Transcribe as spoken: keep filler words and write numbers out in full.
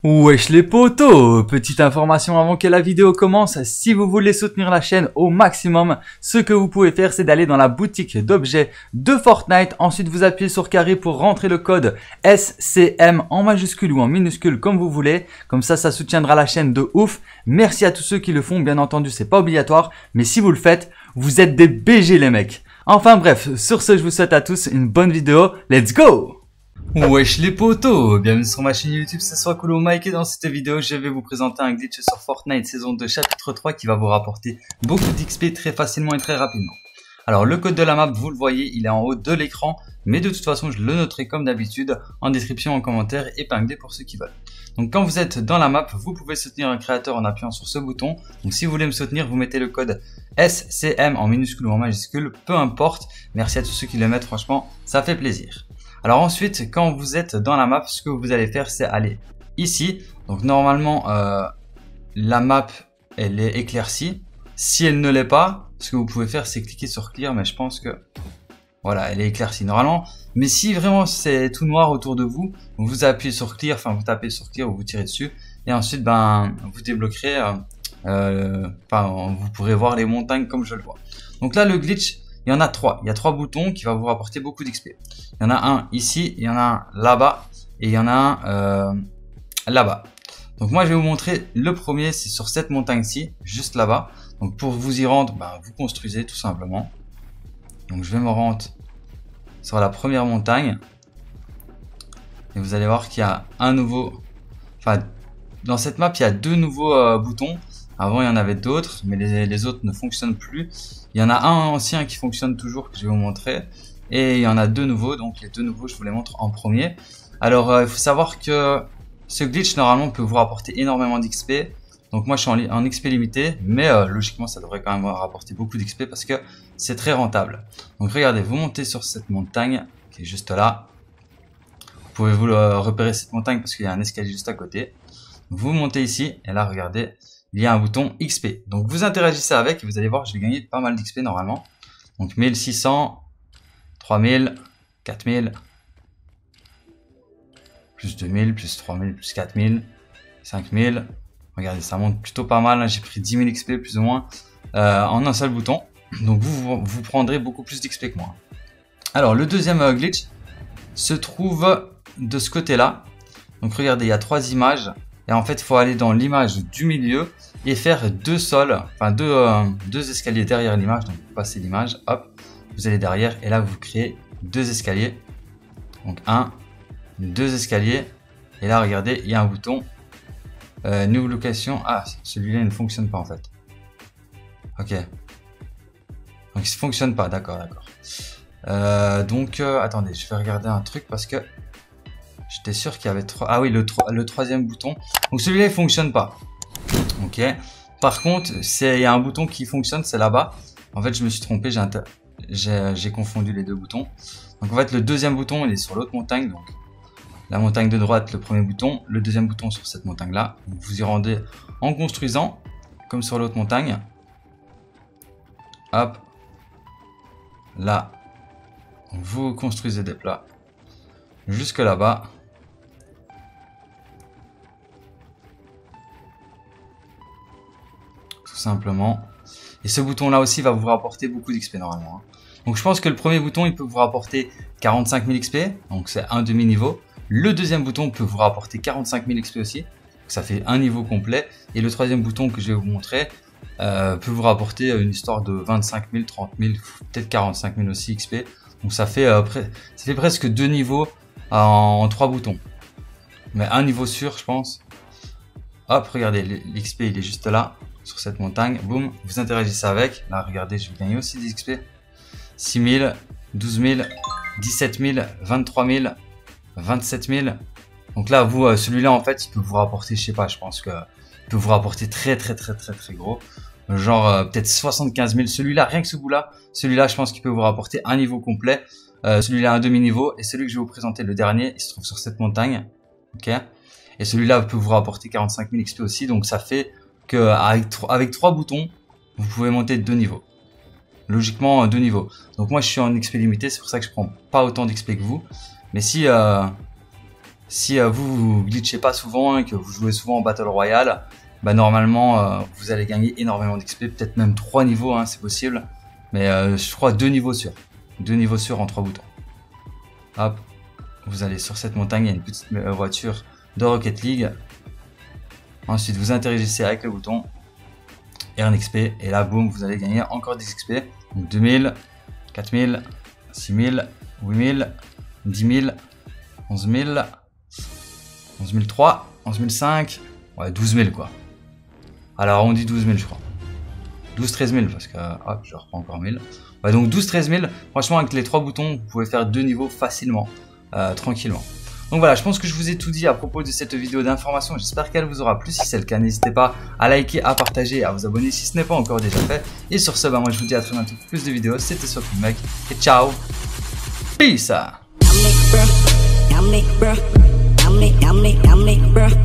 Wesh les potos, petite information avant que la vidéo commence, si vous voulez soutenir la chaîne au maximum, ce que vous pouvez faire c'est d'aller dans la boutique d'objets de Fortnite, ensuite vous appuyez sur carré pour rentrer le code S C M en majuscule ou en minuscule comme vous voulez, comme ça ça soutiendra la chaîne de ouf. Merci à tous ceux qui le font, bien entendu c'est pas obligatoire, mais si vous le faites, vous êtes des B G les mecs. Enfin bref, sur ce je vous souhaite à tous une bonne vidéo, let's go! Wesh les potos, bienvenue sur ma chaîne YouTube, c'est Swakolo Mike et dans cette vidéo je vais vous présenter un glitch sur Fortnite saison deux chapitre trois qui va vous rapporter beaucoup d'X P très facilement et très rapidement. Alors le code de la map vous le voyez, il est en haut de l'écran, mais de toute façon je le noterai comme d'habitude en description, en commentaire, épinglé pour ceux qui veulent. Donc quand vous êtes dans la map, vous pouvez soutenir un créateur en appuyant sur ce bouton. Donc si vous voulez me soutenir, vous mettez le code S C M en minuscule ou en majuscule, peu importe. Merci à tous ceux qui le mettent, franchement ça fait plaisir. Alors ensuite, quand vous êtes dans la map, ce que vous allez faire, c'est aller ici. Donc normalement, euh, la map, elle est éclaircie. Si elle ne l'est pas, ce que vous pouvez faire, c'est cliquer sur Clear, mais je pense que, voilà, elle est éclaircie normalement. Mais si vraiment c'est tout noir autour de vous, vous appuyez sur Clear, enfin vous tapez sur Clear ou vous tirez dessus. Et ensuite, ben, vous débloquerez, euh, euh, enfin, vous pourrez voir les montagnes comme je le vois. Donc là, le glitch, il y en a trois. Il y a trois boutons qui vont vous rapporter beaucoup d'X P. Il y en a un ici, il y en a un là-bas et il y en a un euh, là-bas. Donc moi je vais vous montrer le premier, c'est sur cette montagne-ci, juste là-bas. Donc pour vous y rendre, bah, vous construisez tout simplement. Donc je vais me rendre sur la première montagne. Et vous allez voir qu'il y a un nouveau... Enfin, dans cette map, il y a deux nouveaux euh, boutons. Avant, il y en avait d'autres, mais les, les autres ne fonctionnent plus. Il y en a un ancien qui fonctionne toujours, que je vais vous montrer. Et il y en a deux nouveaux, donc les deux nouveaux, je vous les montre en premier. Alors, euh, il faut savoir que ce glitch, normalement, peut vous rapporter énormément d'X P. Donc moi, je suis en, en X P limité, mais euh, logiquement, ça devrait quand même rapporter beaucoup d'X P parce que c'est très rentable. Donc regardez, vous montez sur cette montagne, qui est juste là. Vous pouvez vous le repérer cette montagne parce qu'il y a un escalier juste à côté. Vous montez ici, et là, regardez, il y a un bouton X P. Donc vous interagissez avec et vous allez voir, je vais gagner pas mal d'X P normalement. Donc mille six cents, trois mille, quatre mille, plus deux mille, plus trois mille, plus quatre mille, cinq mille. Regardez, ça monte plutôt pas mal. J'ai pris dix mille X P plus ou moins euh, en un seul bouton. Donc vous, vous, vous prendrez beaucoup plus d'X P que moi. Alors le deuxième euh, glitch se trouve de ce côté-là. Donc regardez, il y a trois images. Et en fait, il faut aller dans l'image du milieu et faire deux sols, enfin deux, euh, deux escaliers derrière l'image. Donc vous passez l'image, hop, vous allez derrière et là vous créez deux escaliers. Donc un, deux escaliers. Et là regardez, il y a un bouton euh, New Location. Ah, celui-là il ne fonctionne pas en fait. Ok. Donc il ne fonctionne pas, d'accord, d'accord. Euh, donc euh, attendez, je vais regarder un truc parce que j'étais sûr qu'il y avait trois. Ah oui, le, le troisième bouton. Donc celui-là il fonctionne pas. Ok. Par contre, c'est il y a un bouton qui fonctionne, c'est là-bas. En fait, je me suis trompé, j'ai confondu les deux boutons. Donc en fait, le deuxième bouton, il est sur l'autre montagne. Donc la montagne de droite, le premier bouton. Le deuxième bouton sur cette montagne-là. Vous y rendez en construisant, comme sur l'autre montagne. Hop. Là, vous construisez des plats jusque là-bas. Tout simplement. Et ce bouton là aussi va vous rapporter beaucoup d'X P normalement. Donc je pense que le premier bouton il peut vous rapporter quarante-cinq mille X P. Donc c'est un demi-niveau. Le deuxième bouton peut vous rapporter quarante-cinq mille X P aussi. Donc ça fait un niveau complet. Et le troisième bouton que je vais vous montrer euh, peut vous rapporter une histoire de vingt-cinq mille, trente mille, peut-être quarante-cinq mille aussi X P. Donc ça fait, euh, ça fait presque deux niveaux en, en trois boutons. Mais un niveau sûr je pense. Hop, regardez, l'X P il est juste là. Sur cette montagne, boum, vous interagissez avec. Là, regardez, je vais gagner aussi des X P. six mille, douze mille, dix-sept mille, vingt-trois mille, vingt-sept mille. Donc là, vous, celui-là, en fait, il peut vous rapporter, je sais pas, je pense que il peut vous rapporter très, très, très, très, très gros. Genre, euh, peut-être soixante-quinze mille. Celui-là, rien que ce bout-là, celui-là, je pense qu'il peut vous rapporter un niveau complet. Euh, celui-là, un demi-niveau. Et celui que je vais vous présenter, le dernier, il se trouve sur cette montagne. Ok. Et celui-là peut vous rapporter quarante-cinq mille X P aussi. Donc, ça fait que avec, avec trois boutons, vous pouvez monter de deux niveaux. Logiquement, deux niveaux. Donc moi, je suis en X P limité, c'est pour ça que je prends pas autant d'X P que vous. Mais si, euh, Si euh, vous, vous glitchez pas souvent et que vous jouez souvent en Battle Royale, bah normalement euh, vous allez gagner énormément d'X P, peut-être même trois niveaux, hein, c'est possible. Mais euh, je crois deux niveaux sûrs. Deux niveaux sûrs en trois boutons. Hop, vous allez sur cette montagne, il y a une petite voiture de Rocket League. Ensuite vous interagissez avec le bouton et un X P. Et là boum, vous allez gagner encore des X P. Donc deux mille, quatre mille, six mille, huit mille, dix mille, onze mille, onze mille trois, onze mille cinq, ouais douze mille quoi. Alors on dit douze mille je crois. douze treize mille parce que hop je reprends encore mille. Ouais, donc douze treize mille, franchement avec les trois boutons vous pouvez faire deux niveaux facilement, euh, tranquillement. Donc voilà, je pense que je vous ai tout dit à propos de cette vidéo d'information. J'espère qu'elle vous aura plu. Si c'est le cas, n'hésitez pas à liker, à partager et à vous abonner si ce n'est pas encore déjà fait. Et sur ce, bah, moi je vous dis à très bientôt pour plus de vidéos. C'était SoFilmMec et ciao. Peace.